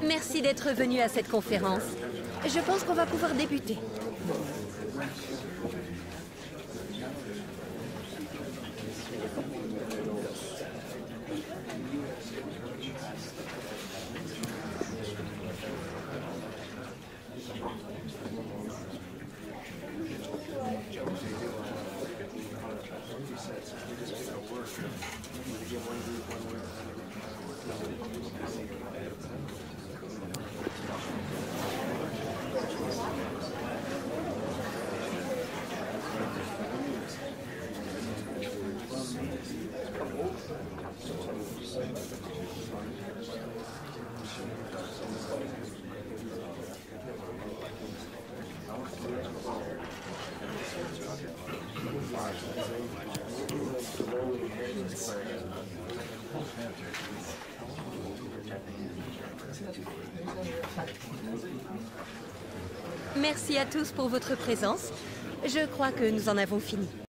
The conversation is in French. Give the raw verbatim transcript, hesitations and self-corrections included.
Merci d'être venu à cette conférence. Je pense qu'on va pouvoir débuter. Merci à tous pour votre présence. Je crois que nous en avons fini.